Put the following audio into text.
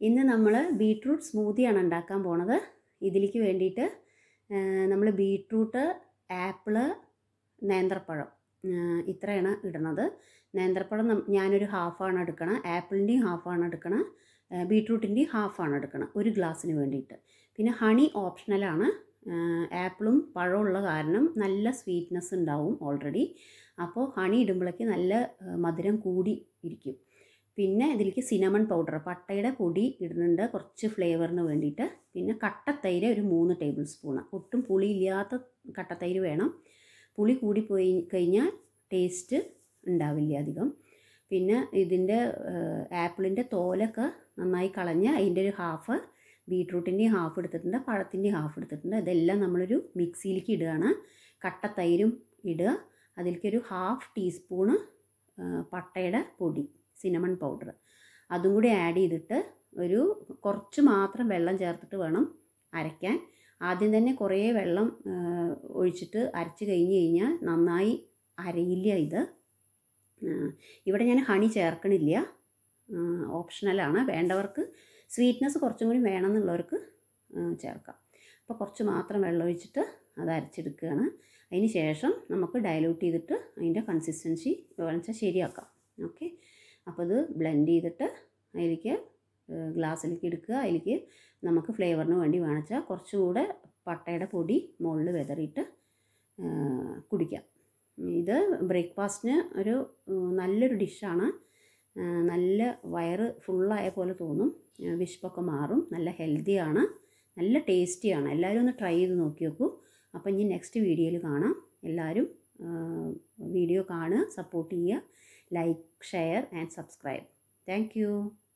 ഇന്ന് നമ്മൾ ബീട്രൂട്ട് സ്മൂത്തിയാണ് ഉണ്ടാക്കാൻ പോണത്. ഇതിലേക്ക് വേണ്ടിയിട്ട് നമ്മൾ ബീട്രൂട്ട്, ആപ്പിള്, നേന്ത്രപ്പഴം ഇത്രയാണ് ഇടുന്നത്. നേന്ത്രപ്പഴം ഞാനൊരു ഹാഫാണ് എടുക്കണം, ആപ്പിളിൻ്റെയും ഹാഫാണ് എടുക്കണം, ബീട്രൂട്ടിൻ്റെയും ഹാഫാണ് എടുക്കണം ഒരു ഗ്ലാസ്സിന് വേണ്ടിയിട്ട്. പിന്നെ ഹണി ഓപ്ഷണലാണ്. ആപ്പിളും പഴമുള്ള കാരണം നല്ല സ്വീറ്റ്നെസ് ഉണ്ടാവും ഓൾറെഡി. അപ്പോൾ ഹണി ഇടുമ്പോഴേക്ക് നല്ല മധുരം കൂടി ഇരിക്കും. പിന്നെ ഇതിലേക്ക് സിനമൺ പൗഡർ, പട്ടയുടെ പൊടി ഇടുന്നുണ്ട് കുറച്ച് ഫ്ലേവറിന് വേണ്ടിയിട്ട്. പിന്നെ കട്ടത്തൈര് ഒരു 3 ടേബിൾ സ്പൂണ്. ഒട്ടും പുളിയില്ലാത്ത കട്ടത്തൈര് വേണം. പുളി കൂടിപ്പോയി കഴിഞ്ഞാൽ ടേസ്റ്റ് ഉണ്ടാവില്ല അധികം. പിന്നെ ഇതിൻ്റെ ആപ്പിളിൻ്റെ തോലൊക്കെ നന്നായി കളഞ്ഞ് അതിൻ്റെ ഒരു ഹാഫ്, ബീട്രൂട്ടിൻ്റെയും ഹാഫ് എടുത്തിട്ടുണ്ട്, പഴത്തിൻ്റെയും ഹാഫ് എടുത്തിട്ടുണ്ട്. ഇതെല്ലാം നമ്മളൊരു മിക്സിയിലേക്ക് ഇടുകയാണ്. കട്ടത്തൈരും ഇടുക. അതിലേക്കൊരു 1/2 ടീസ്പൂണ് പട്ടയുടെ പൊടി, സിനമൺ പൗഡർ, അതും കൂടി ആഡ് ചെയ്തിട്ട് ഒരു കുറച്ച് മാത്രം വെള്ളം ചേർത്തിട്ട് വേണം അരയ്ക്കാൻ. ആദ്യം തന്നെ കുറേ വെള്ളം ഒഴിച്ചിട്ട് അരച്ച് കഴിഞ്ഞാൽ നന്നായി അരയില്ല ഇത്. ഇവിടെ ഞാൻ ഹണി ചേർക്കണില്ല, ഓപ്ഷണലാണ്. വേണ്ടവർക്ക് സ്വീറ്റ്നെസ് കുറച്ചും കൂടി വേണമെന്നുള്ളവർക്ക് ചേർക്കാം. അപ്പോൾ കുറച്ച് മാത്രം വെള്ളം ഒഴിച്ചിട്ട് അത് അരച്ചെടുക്കുകയാണ്. അതിന് ശേഷം നമുക്ക് ഡയലൂട്ട് ചെയ്തിട്ട് അതിൻ്റെ കൺസിസ്റ്റൻസി വെച്ചാൽ ശരിയാക്കാം. ഓക്കെ, അപ്പോൾ ഇത് ബ്ലെൻഡ് ചെയ്തിട്ട് അതിലേക്ക് ഗ്ലാസ്സിലേക്ക് എടുക്കുക. അതിലേക്ക് നമുക്ക് ഫ്ലേവറിന് വേണ്ടി വേണിച്ചാൽ കുറച്ചുകൂടെ പട്ടയുടെ പൊടി മുകളിൽ വിതറിയിട്ട് കുടിക്കാം. ഇത് ബ്രേക്ക്ഫാസ്റ്റിന് ഒരു നല്ലൊരു ഡിഷാണ്. നല്ല വയറ് ഫുള്ളായ പോലെ തോന്നും, വിശപ്പൊക്കെ മാറും, നല്ല ഹെൽത്തിയാണ്, നല്ല ടേസ്റ്റിയാണ്. എല്ലാവരും ഒന്ന് ട്രൈ ചെയ്ത് നോക്കി നോക്കൂ. അപ്പോൾ ഇനി നെക്സ്റ്റ് വീഡിയോയിൽ കാണാം. എല്ലാവരും വീഡിയോ കാണുക, സപ്പോർട്ട് ചെയ്യുക, like, share and subscribe. Thank U.